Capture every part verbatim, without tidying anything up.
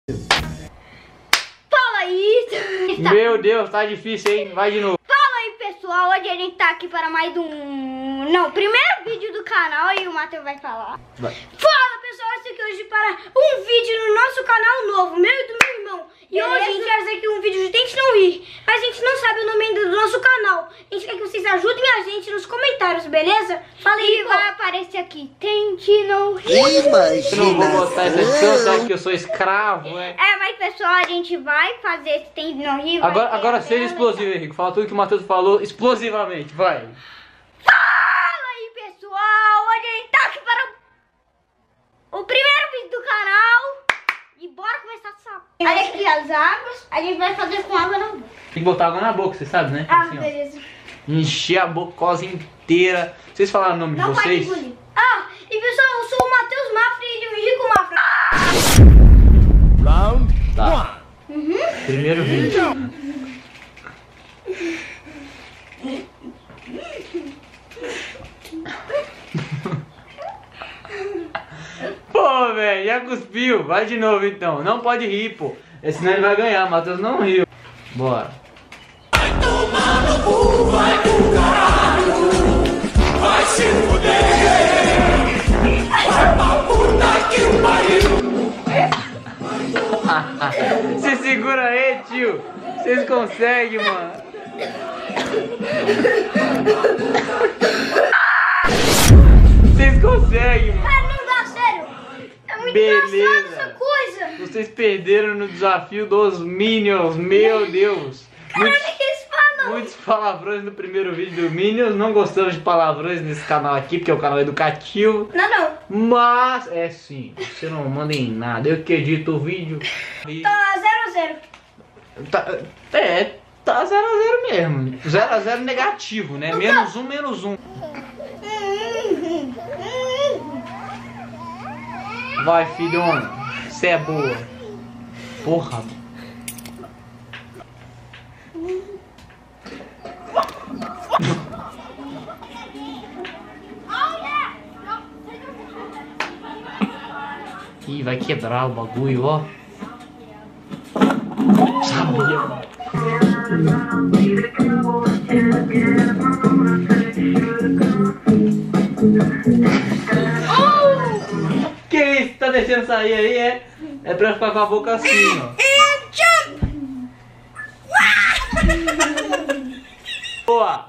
Fala aí. Meu Deus, tá difícil, hein? Vai de novo. Fala aí, pessoal. Hoje a gente tá aqui para mais um... Não, primeiro vídeo do canal e o Matheus vai falar. Vai. Fala, pessoal. Esse aqui hoje para um vídeo no nosso canal novo, meu e do meu irmão. E Beleza? hoje a gente vai fazer aqui um vídeo de Tente Não Rir. Mas a gente não sabe o nome ainda do nosso canal. A gente quer que vocês ajudem a gente nos comentários, beleza? Fala aí, E pô. vai aparecer aqui, Tente Não Rir. Eu não vou botar essa edição, sabe que eu sou escravo, né? É, mas pessoal, a gente vai fazer esse Tente Não Rir. vai Agora, ter agora a seja dela, explosivo, Henrique. Fala tudo que o Matheus falou explosivamente, vai. Fala aí, pessoal! Hoje a gente tá aqui para o primeiro vídeo do canal. E bora começar essa... Olha aqui as águas, a gente vai fazer com água na boca. Tem que botar água na boca, você sabe, né? Ah, Assim, ó. beleza. Encher a bocosa inteira. Vocês falaram o nome Não de pode vocês? engolir. Ah, e pessoal, eu sou o Matheus Mafra e ele é o Henrique Mafra. Round Tá. Uhum. Primeiro vídeo. Pô, velho, já cuspiu. Vai de novo então. Não pode rir, pô. Senão ele vai ganhar. Matheus não riu. Bora. Vai se fuder! Vai pra puta que pariu! Se segura aí, tio. Vocês conseguem, mano. Vocês conseguem, mano. Cara, não dá, sério. É muito Beleza. engraçado essa coisa. Vocês perderam no desafio dos Minions. Meu Deus. Muitos, Olha que eles falam. muitos palavrões no primeiro vídeo do Minions. Não gostamos de palavrões nesse canal aqui, porque é um canal educativo. Não, não. Mas, é sim, você não manda em nada. Eu que edito o vídeo. E- Tá zero a zero. Tá, é, tá zero a zero mesmo. zero a zero negativo, né? Menos um, menos um. Vai, filhona. Você é boa. Porra. Ih, vai quebrar o bagulho, ó. Sabia. Que isso? Tá deixando sair aí, é? É pra ficar com a boca assim, ó. Boa!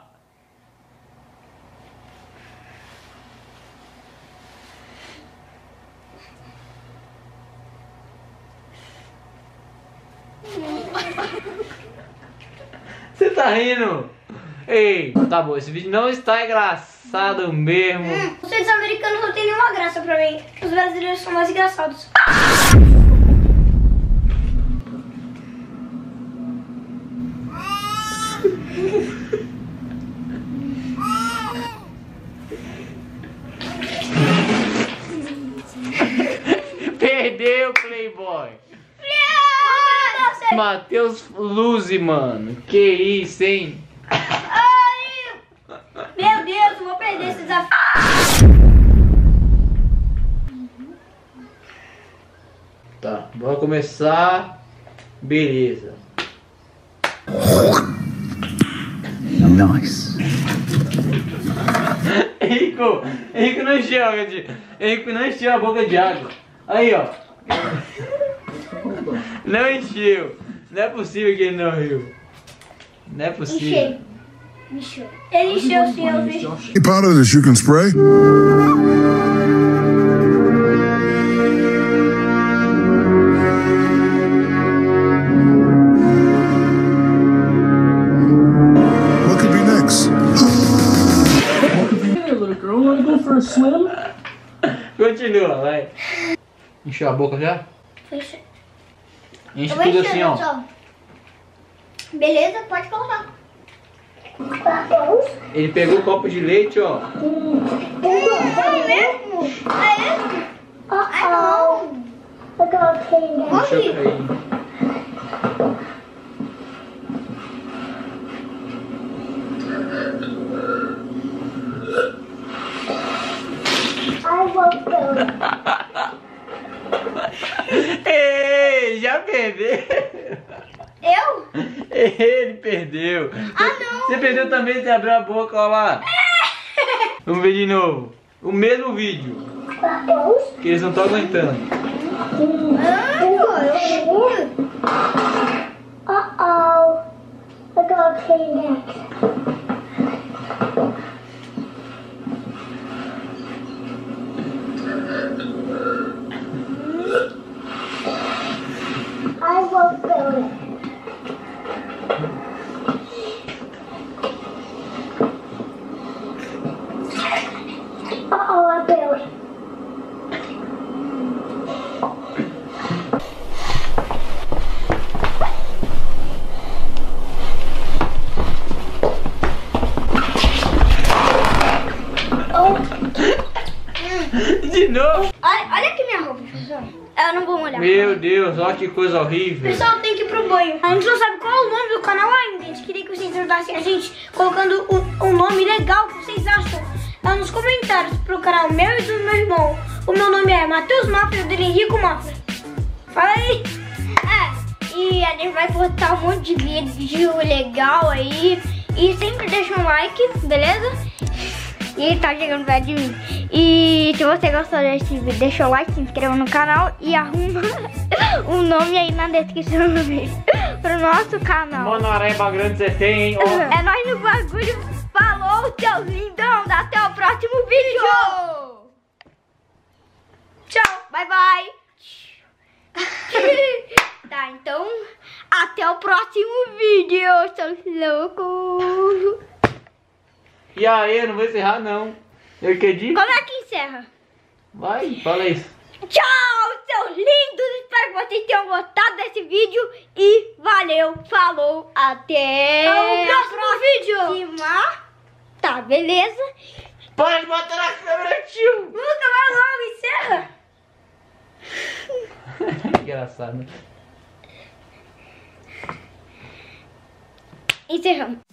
Você tá rindo? Ei, tá bom, esse vídeo não está engraçado mesmo. Hum, vocês americanos não tem nenhuma graça pra mim. Os brasileiros são mais engraçados. Perdeu, Playboy. Matheus Luzi, mano. Que isso, hein? Ai, meu Deus, eu vou perder esse desafio. Tá, bora começar. Beleza. Nice. Henrico, Henrico não encheu a boca de... Henrico não encheu a boca de água. Aí, ó. Não encheu. Não é possível que ele não riu. Não é possível. Enchei. Encheu. Ele encheu sim, eu vi. Any powder that you can spray? What could be next? Hey, little girl, wanna go for a swim? Continua, vai. Encheu a boca já? Encheu. Enche Eu vou tudo encher, assim, ó. pessoal. Beleza, pode colocar. Ele pegou o copo de leite, ó. É mesmo? É mesmo? Ai, não. Deixa eu cair. Ai, voltou. Ei, Ele já perdeu. Eu? Ele perdeu. Ah, não. Você perdeu também, você abriu a boca, olha lá. Vamos ver de novo. O mesmo vídeo. Que eles não estão aguentando. Uh-oh. I gotta clean next. I will fill it. Uh-oh, I built it. De novo. Olha, olha aqui minha roupa, pessoal. Eu não vou molhar. Meu Deus, olha que coisa horrível. Pessoal, tem que ir pro banho. A gente não sabe qual é o nome do canal ainda. A gente queria que vocês ajudassem a gente colocando um, um nome legal que vocês acham lá nos comentários pro canal meu e do meu irmão. O meu nome é Matheus Mafra e o dele é Henrico Mafra. Fala aí. É, e a gente vai postar um monte de vídeo legal aí. E sempre deixa um like, beleza? E tá chegando perto de mim. E se você gostou desse vídeo, deixa o like, se inscreva no canal e arruma um nome aí na descrição do vídeo pro nosso canal. Monoreba grande você tem, hein? Ó. É nóis no bagulho. Falou, seu lindão. Até o próximo vídeo. Tchau. Bye, bye. Tá, então até o próximo vídeo, seus loucos. E aí, eu não vou encerrar não. Eu acredito. Como é que encerra? Vai, fala isso. Tchau, seus lindos. Espero que vocês tenham gostado desse vídeo. E valeu, falou, até o próximo vídeo. Tá, beleza? Para de bater na câmera, tio. Luca, vai logo, encerra. Engraçado. Encerramos.